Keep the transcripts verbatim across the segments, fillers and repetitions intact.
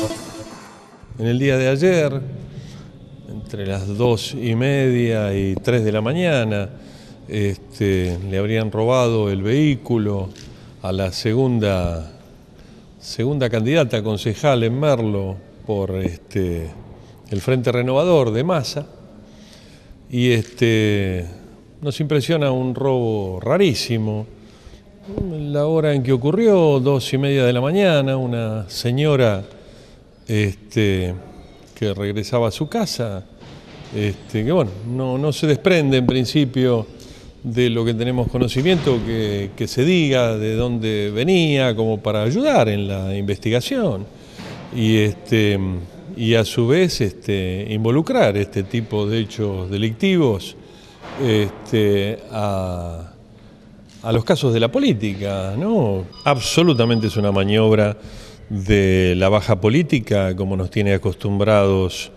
En el día de ayer, entre las dos y media y tres de la mañana, este, le habrían robado el vehículo a la segunda, segunda candidata a concejal en Merlo por este, el Frente Renovador de Massa. Y este, nos impresiona un robo rarísimo. La hora en que ocurrió, dos y media de la mañana, una señora este, que regresaba a su casa, este, que bueno, no, no se desprende en principio de lo que tenemos conocimiento, que, que se diga de dónde venía, como para ayudar en la investigación y, este, y a su vez este, involucrar este tipo de hechos delictivos este, a... a los casos de la política, ¿no? Absolutamente es una maniobra de la baja política, como nos tiene acostumbrados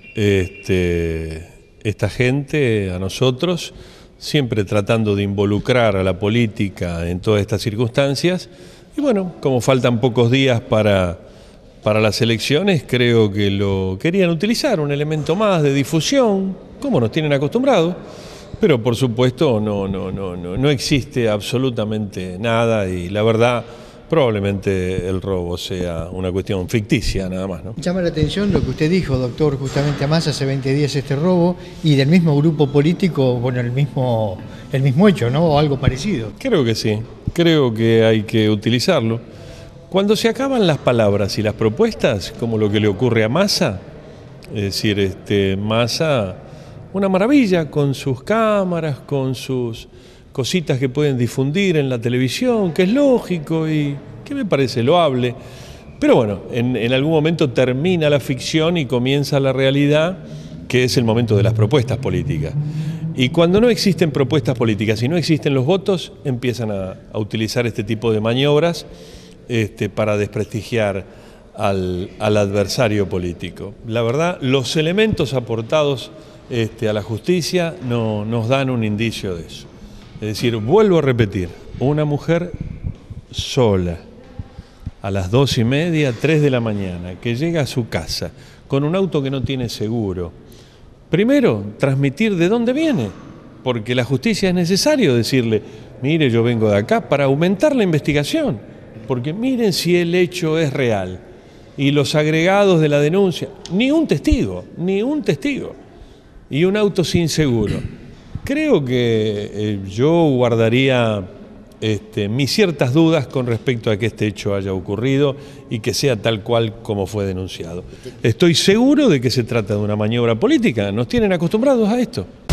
este, esta gente, a nosotros, siempre tratando de involucrar a la política en todas estas circunstancias. Y bueno, como faltan pocos días para, para las elecciones, creo que lo querían utilizar, un elemento más de difusión, como nos tienen acostumbrados. Pero por supuesto no, no, no, no, no existe absolutamente nada y la verdad probablemente el robo sea una cuestión ficticia nada más, ¿no? Llama la atención lo que usted dijo, doctor, justamente a Massa hace veinte días este robo y del mismo grupo político, bueno, el mismo, el mismo hecho, ¿no? O algo parecido. Creo que sí, creo que hay que utilizarlo. Cuando se acaban las palabras y las propuestas, como lo que le ocurre a Massa, es decir, este, Massa... una maravilla con sus cámaras, con sus cositas que pueden difundir en la televisión, que es lógico y que me parece loable. Pero bueno, en, en algún momento termina la ficción y comienza la realidad, que es el momento de las propuestas políticas. Y cuando no existen propuestas políticas y no existen los votos, empiezan a, a utilizar este tipo de maniobras este, para desprestigiar al, al adversario político. La verdad, los elementos aportados Este, a la justicia no, nos dan un indicio de eso. Es decir, vuelvo a repetir, una mujer sola, a las dos y media, tres de la mañana, que llega a su casa con un auto que no tiene seguro. Primero, transmitir de dónde viene, porque la justicia es necesario decirle, mire, yo vengo de acá para aumentar la investigación, porque miren si el hecho es real. Y los agregados de la denuncia, ni un testigo, ni un testigo. Y un auto sin seguro. Creo que eh, yo guardaría este, mis ciertas dudas con respecto a que este hecho haya ocurrido y que sea tal cual como fue denunciado. Estoy seguro de que se trata de una maniobra política, nos tienen acostumbrados a esto.